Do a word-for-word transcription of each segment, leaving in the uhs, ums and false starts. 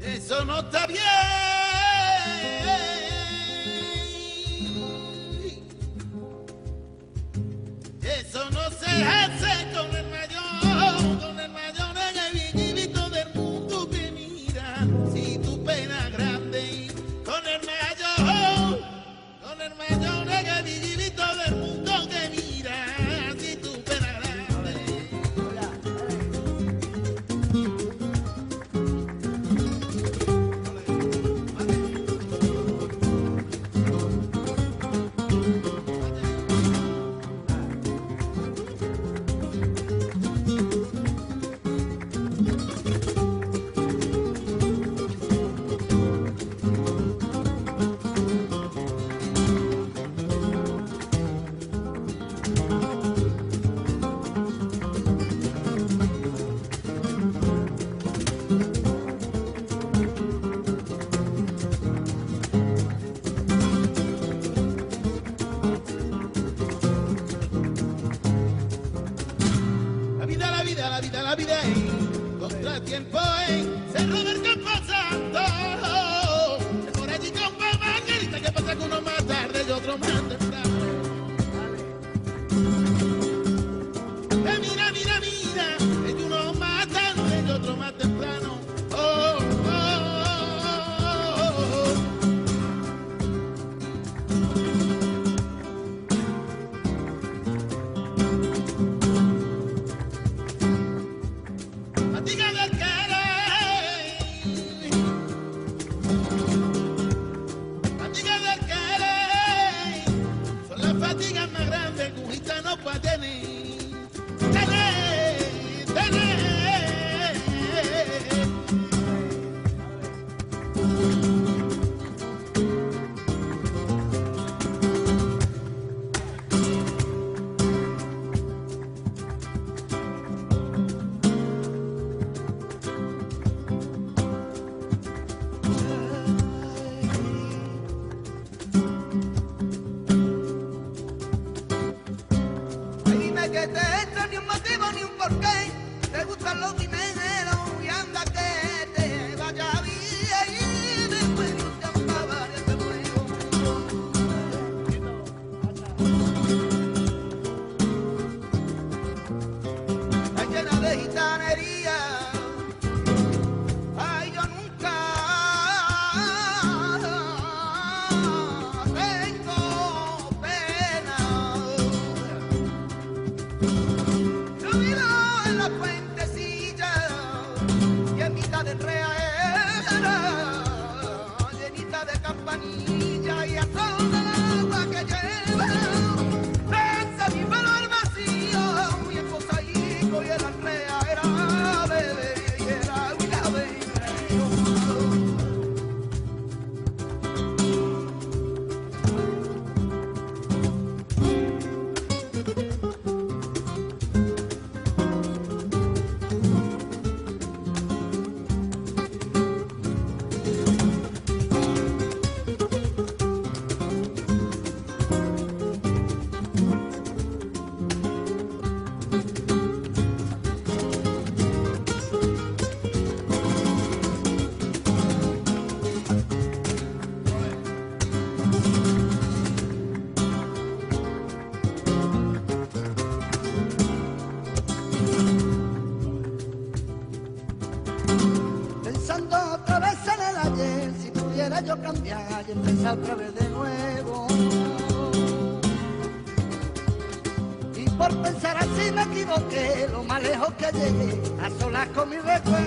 Eso no está bien. Eso no se hace con el mayor, con el mayor en el villivito del mundo que mira. Si tu pena grande, con el mayor, con el mayor en el villivito del mundo que mira. Si tu pena grande. La vida, la vida, eh, contratiempo, eh, Cerro del Camposanto, por allí con Margarita, que pasa que uno más tarde y otro más temprano. Eh, mira, mira, mira, que uno más tarde y otro más temprano. Oh, oh, oh, oh, oh. Fatiga del querer, fatiga del querer, son las fatigas más grandes que un gitano puede tener, tener, tener. Que te entra ni un motivo ni un porqué, te gustan los dineros y anda que te vaya bien y después de un tiempo varias de nuevo. Está llena de gitanería, ay yo nunca tengo pena. Yo vivo en la fuentecilla y en mitad de enredadera, llenita de campanilla y a toda el agua que lleva. Pensa mi pelo al vacío, mi esposa hijo y el enrea era bebé y era una bebé. Pensando otra vez en el ayer, si pudiera yo cambiar y empezar otra vez de nuevo. Y por pensar así me equivoqué, lo más lejos que llegué, a solas con mi recuerdo.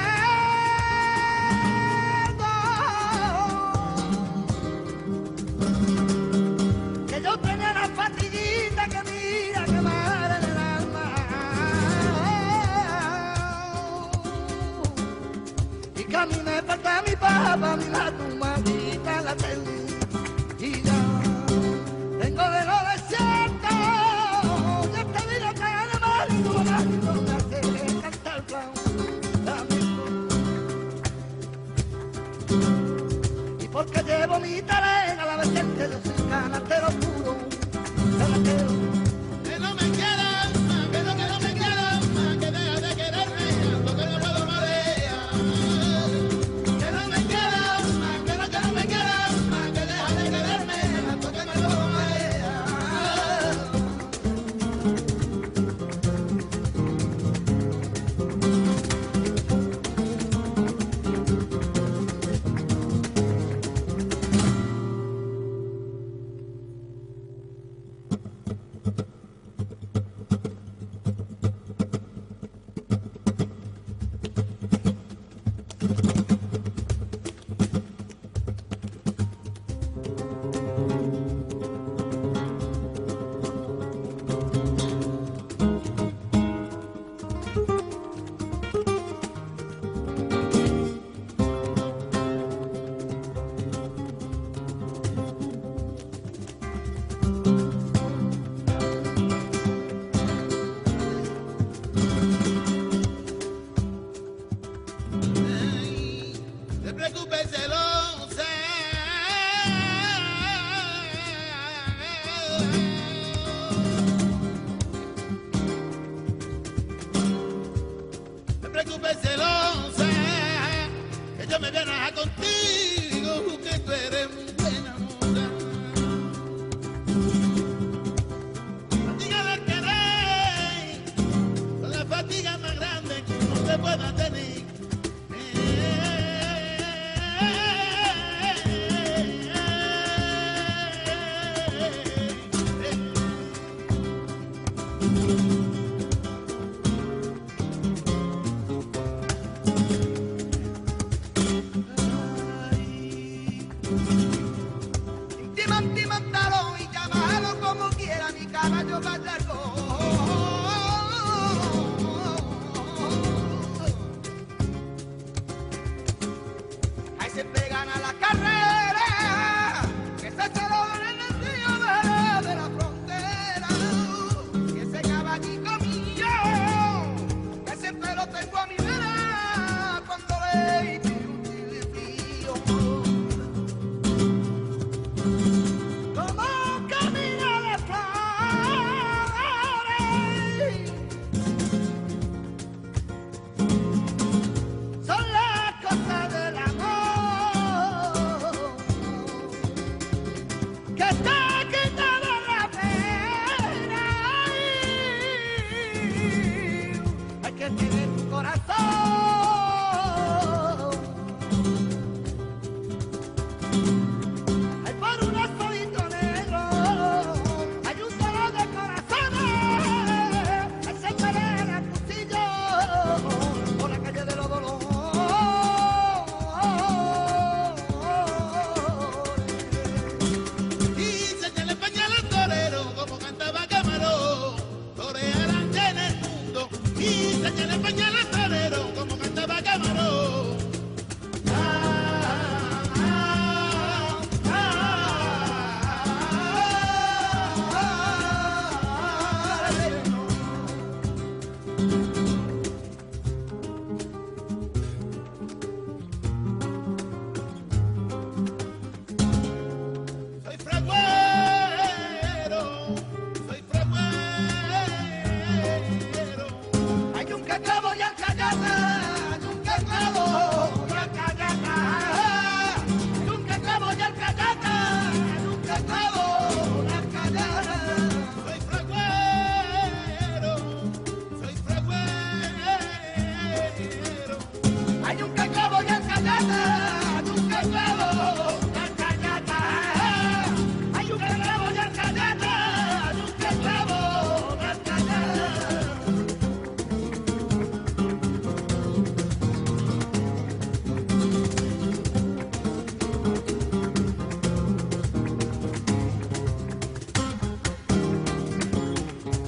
Que yo tenía la fatiguita que mira que mal en el alma. Y que a mí me falta mi papá, mi la tu maldita la tengo. Y ya tengo de lo desierto, ya te digo que de mal y no más y no me hace cantar el plan. Y porque llevo mi tarea a la vez que yo soy canastero puro, canastero. Que no me quieras más, que no, que no me quieras más, que deja de quererme, porque no puedo marear. Que no preocupes, celosa, que yo me voy a enojar contigo, que tú eres muy buena moza. Fatiga de querer, son las fatigas más grandes que uno se pueda tener. Mántalo y llámalo como quiera, mi caballo va largo. Ahí se pegan a la carrera, que se celebra en el río de, de la frontera. Y ese caballito mío, que siempre lo tengo a mi vera, cuando le tiro un chile frío.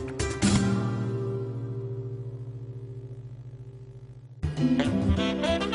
Thank you.